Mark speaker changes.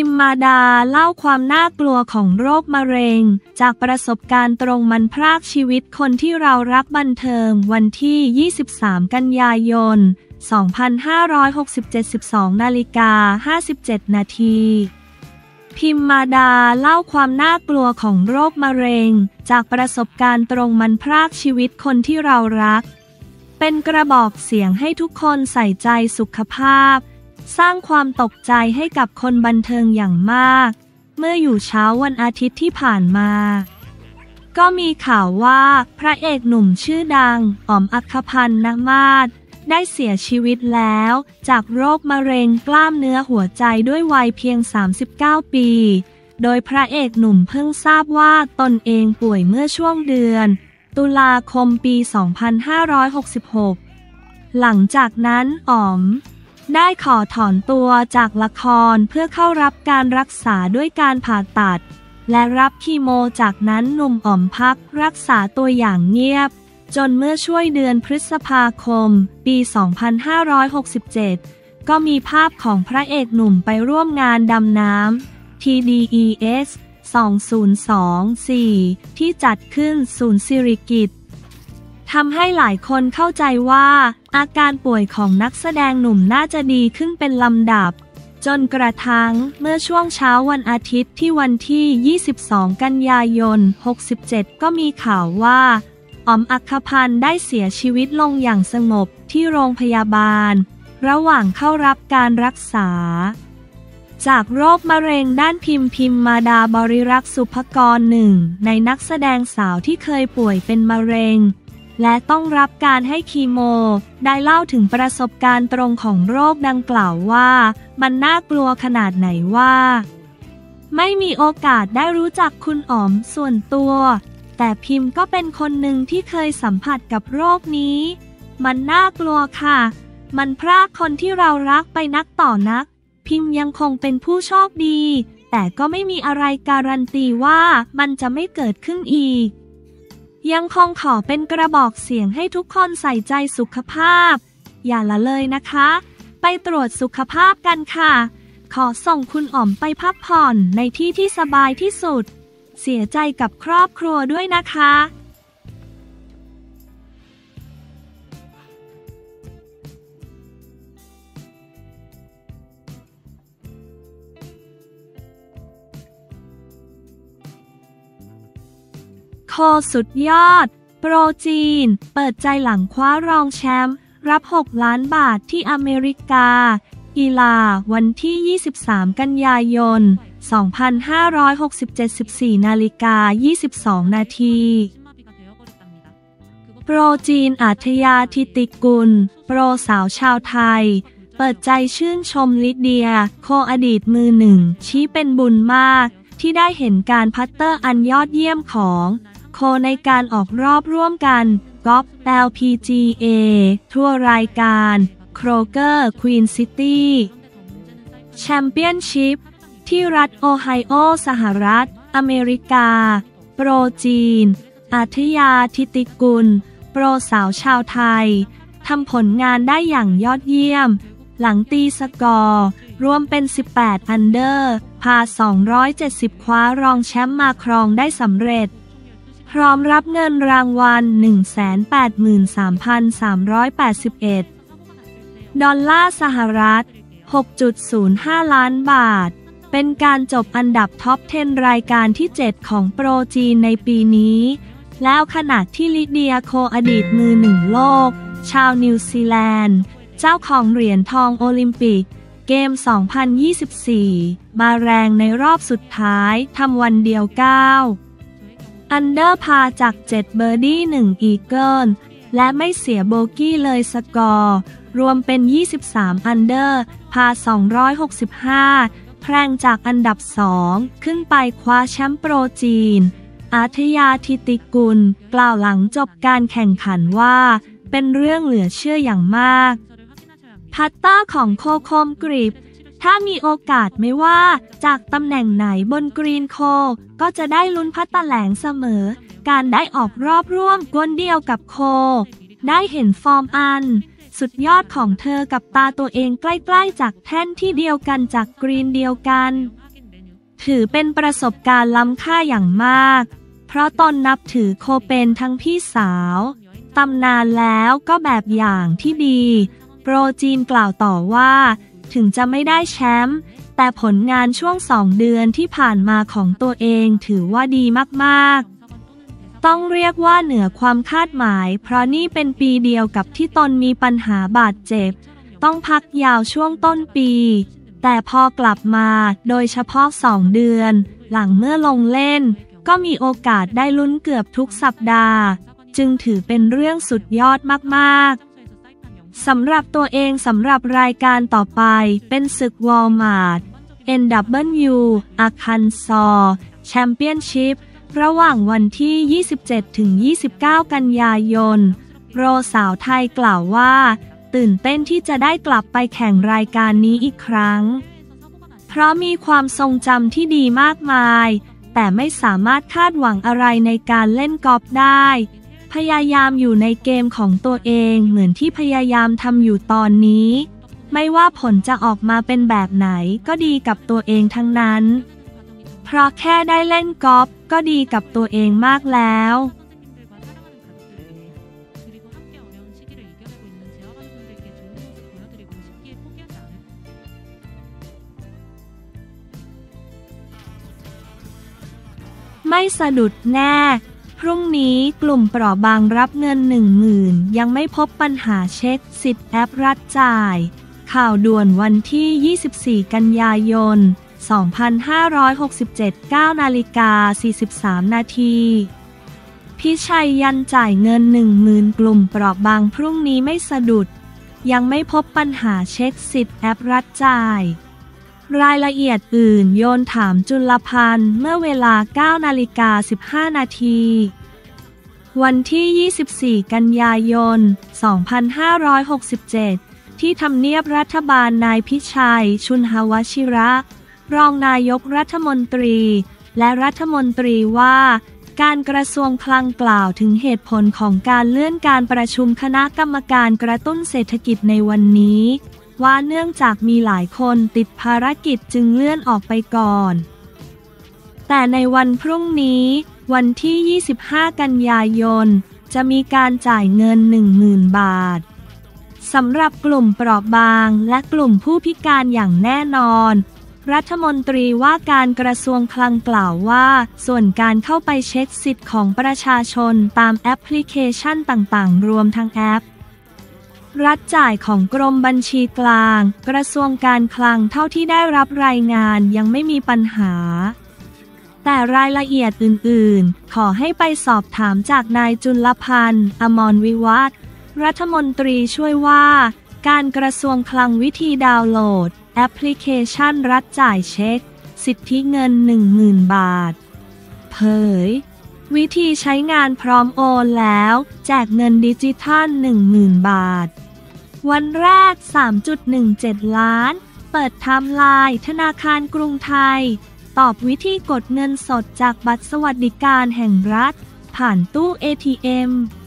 Speaker 1: พิมมาดาเล่าความน่ากลัวของโรคมะเร็งจากประสบการณ์ตรงมันพรากชีวิตคนที่เรารักบันเทิงวันที่ 23 กันยายน 2567 12:57 นาทีพิมมาดาเล่าความน่ากลัวของโรคมะเร็งจากประสบการณ์ตรงมันพรากชีวิตคนที่เรารักเป็นกระบอกเสียงให้ทุกคนใส่ใจสุขภาพสร้างความตกใจให้กับคนบันเทิงอย่างมากเมื่ออยู่เช้าวันอาทิตย์ที่ผ่านมาก็มีข่าวว่าพระเอกหนุ่มชื่อดังอ๋อมอัคคพันธ์ นมาศได้เสียชีวิตแล้วจากโรคมะเร็งกล้ามเนื้อหัวใจด้วยวัยเพียง 39 ปี โดยพระเอกหนุ่มเพิ่งทราบว่าตนเองป่วยเมื่อช่วงเดือนตุลาคมปี 2566 หลังจากนั้นอ๋อมได้ขอถอนตัวจากละครเพื่อเข้ารับการรักษาด้วยการผ่าตัดและรับคีโมจากนั้นหนุ่มอ๋อมพักรักษาตัวอย่างเงียบจนเมื่อช่วงเดือนพฤษภาคมปี 2567 ก็มีภาพของพระเอกหนุ่มไปร่วมงานดำน้ำ TDES 2024 ที่จัดขึ้นศูนย์สิริกิติ์ทำให้หลายคนเข้าใจว่าอาการป่วยของนักแสดงหนุ่มน่าจะดีขึ้นเป็นลำดับจนกระทั่งเมื่อช่วงเช้าวันอาทิตย์ที่วันที่ 22 กันยายน 67 ก็มีข่าวว่าอ๋อมอัคคพันธ์ได้เสียชีวิตลงอย่างสงบที่โรงพยาบาลระหว่างเข้ารับการรักษาจากโรคมะเร็งด้านพิมมาดาบริรักษ์สุภกรหนึ่งในนักแสดงสาวที่เคยป่วยเป็นมะเร็งและต้องรับการให้คีโมได้เล่าถึงประสบการณ์ตรงของโรคดังกล่าวว่ามันน่ากลัวขนาดไหนว่าไม่มีโอกาสได้รู้จักคุณอ๋อมส่วนตัวแต่พิมก็เป็นคนหนึ่งที่เคยสัมผัสกับโรคนี้มันน่ากลัวค่ะมันพรากคนที่เรารักไปนักต่อนักพิมยังคงเป็นผู้โชคดีแต่ก็ไม่มีอะไรการันตีว่ามันจะไม่เกิดขึ้นอีกยังคงขอเป็นกระบอกเสียงให้ทุกคนใส่ใจสุขภาพอย่าละเลยนะคะไปตรวจสุขภาพกันค่ะขอส่งคุณอ๋อมไปพักผ่อนในที่ที่สบายที่สุดเสียใจกับครอบครัวด้วยนะคะโคสุดยอดโปรจีนเปิดใจหลังคว้ารองแชมป์รับ6 ล้านบาทที่อเมริกากีฬาวันที่ 23 กันยายน 2567 14:22 นาทีโปรจีนอาทยาธิติกุลโปรสาวชาวไทยเปิดใจชื่นชมลิเดียโคอดีตมือหนึ่งชี้เป็นบุญมากที่ได้เห็นการพัตเตอร์อันยอดเยี่ยมของโคในการออกรอบร่วมกันกอล์ฟ LPGA ทั่วรายการโครเกอร์ควีนซิตี้แชมเปี้ยนชิพที่รัฐโอไฮโอสหรัฐอเมริกาโปรจีนอาทยาธิติกุลโปรสาวชาวไทยทำผลงานได้อย่างยอดเยี่ยมหลังตีสกอร์รวมเป็น 18 อันเดอร์พา 270 คว้ารองแชมป์มาครองได้สำเร็จพร้อมรับเงินรางวัล 183,381 ดอลลาร์สหรัฐ 6.05 ล้านบาทเป็นการจบอันดับท็อป 10 รายการที่ 7 ของโปรจีนในปีนี้แล้วขณะที่ลิเดียโคอดีตมือหนึ่งโลกชาวนิวซีแลนด์เจ้าของเหรียญทองโอลิมปิกเกม 2024 มาแรงในรอบสุดท้ายทำวันเดียว 9 อันเดอร์พาจาก 7 เบอร์ดี้ 1 อีเกิลและไม่เสียโบกี้เลยสกอร์รวมเป็น 23 อันเดอร์พา 265 แพร่งจากอันดับ 2 ขึ้นไปคว้าแชมป์โปรจีนอาทยาธิติกุลกล่าวหลังจบการแข่งขันว่าเป็นเรื่องเหลือเชื่ออย่างมากพัตเตอร์ของโคคมกริบถ้ามีโอกาสไม่ว่าจากตำแหน่งไหนบนกรีนโคก็จะได้ลุ้นพัตแถลงเสมอการได้ออกรอบร่วมกวนเดียวกับโคได้เห็นฟอร์มอันสุดยอดของเธอกับตาตัวเองใกล้ๆจากแท่นที่เดียวกันจากกรีนเดียวกันถือเป็นประสบการณ์ล้ำค่าอย่างมาก เพราะตนนับถือโคเป็นทั้งพี่สาวตำนานแล้วก็แบบอย่างที่ดี โปรจีนกล่าวต่อว่าถึงจะไม่ได้แชมป์แต่ผลงานช่วง2 เดือนที่ผ่านมาของตัวเองถือว่าดีมากๆต้องเรียกว่าเหนือความคาดหมายเพราะนี่เป็นปีเดียวกับที่ตนมีปัญหาบาดเจ็บต้องพักยาวช่วงต้นปีแต่พอกลับมาโดยเฉพาะ2 เดือนหลังเมื่อลงเล่นก็มีโอกาสได้ลุ้นเกือบทุกสัปดาห์จึงถือเป็นเรื่องสุดยอดมากๆสำหรับตัวเองสำหรับรายการต่อไปเป็นศึกวอลมาร์ท NW อาคันซอแชมเปี้ยนชิพระหว่างวันที่ 27-29 กันยายนโปรสาวไทยกล่าวว่าตื่นเต้นที่จะได้กลับไปแข่งรายการนี้อีกครั้งเพราะมีความทรงจำที่ดีมากมายแต่ไม่สามารถคาดหวังอะไรในการเล่นกอล์ฟได้พยายามอยู่ในเกมของตัวเองเหมือนที่พยายามทำอยู่ตอนนี้ไม่ว่าผลจะออกมาเป็นแบบไหนก็ดีกับตัวเองทั้งนั้นเพราะแค่ได้เล่นกอล์ฟก็ดีกับตัวเองมากแล้วไม่สะดุดแน่พรุ่งนี้กลุ่มเปราะบางรับเงิน 10,000 ยังไม่พบปัญหาเช็คสิทธิ์แอปรัฐจ่ายข่าวด่วนวันที่ 24 กันยายน 2567 9:43 นาทีพิชัยยันจ่ายเงิน 10,000 กลุ่มเปราะบางพรุ่งนี้ไม่สะดุดยังไม่พบปัญหาเช็คสิทธิ์แอปรัฐจ่ายรายละเอียดอื่นโยนถามจุลพันธ์เมื่อเวลา 9:15 นาทีวันที่ 24 กันยายน 2567 ที่ทำเนียบรัฐบาลนายพิชัย ชุนหวชิระ รองนายกรัฐมนตรีและรัฐมนตรีว่าการกระทรวงคลังกล่าวถึงเหตุผลของการเลื่อนการประชุมคณะกรรมการกระตุ้นเศรษฐกิจในวันนี้ว่าเนื่องจากมีหลายคนติดภารกิจจึงเลื่อนออกไปก่อนแต่ในวันพรุ่งนี้วันที่ 25 กันยายนจะมีการจ่ายเงิน 10,000 บาทสำหรับกลุ่มเปราะบางและกลุ่มผู้พิการอย่างแน่นอนรัฐมนตรีว่าการกระทรวงคลังกล่าวว่าส่วนการเข้าไปเช็คสิทธิ์ของประชาชนตามแอปพลิเคชันต่างๆรวมทั้งแอปรัฐจ่ายของกรมบัญชีกลางกระทรวงการคลังเท่าที่ได้รับรายงานยังไม่มีปัญหาแต่รายละเอียดอื่นๆขอให้ไปสอบถามจากนายจุลพันธ์อมรวิวัฒน์รัฐมนตรีช่วยว่าการกระทรวงคลังวิธีดาวน์โหลดแอปพลิเคชันรัฐจ่ายเช็คสิทธิเงิน 10,000 บาทเผยวิธีใช้งานพร้อมโอนแล้วแจกเงินดิจิทัล 10,000 บาทวันแรก 3.17 ล้านเปิดไทม์ไลน์ธนาคารกรุงไทยตอบวิธีกดเงินสดจากบัตรสวัสดิการแห่งรัฐผ่านตู้ ATM